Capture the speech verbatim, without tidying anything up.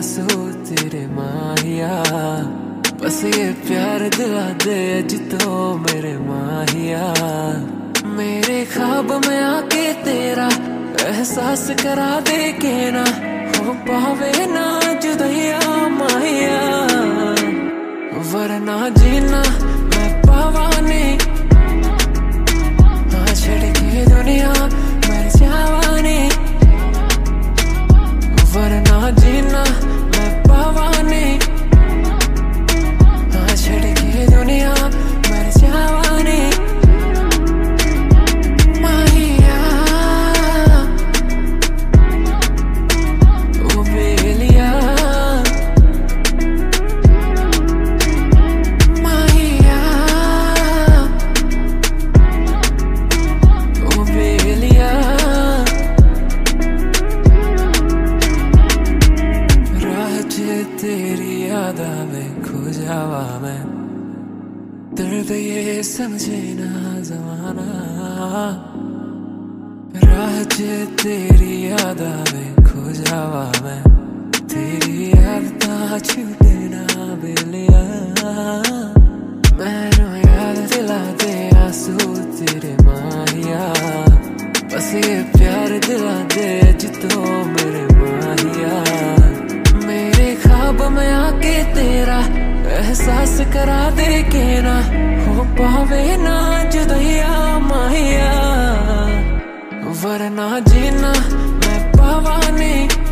आंसू तेरे माहिया, बस ये प्यार दिला दे अज तो मेरे माहिया। मेरे ख्वाब में आके तेरा एहसास करा दे के ना हो पावे ना जुदैया माहिया, वरना जीना मैं पावा नहीं, हाँ छड़ के दुनिया मर जावा नहीं, वरना जीना मैं पावा नहीं, हाँ छड़ के दुनिया मर जावा नहीं। माहिया ओ बेलिया, माहिया ओ बेलिया। राह च तेरी याद आवे खो जावा मैं, दर्द ये समझे ना जमाना। राह च तेरी याद आवे खो जावा मैं, तेरी याद ता छूटे ना बेलिया। मैनू याद दिला दे आंसू तेरे माहिया, बस ये प्यार दिला दे अज तो मेरे माहिया। मेरे ख्वाब में आके तेरा एहसास करा दे के ना हो पावे ना जुदैया माहिया, वरना जीना मैं पावा नहीं,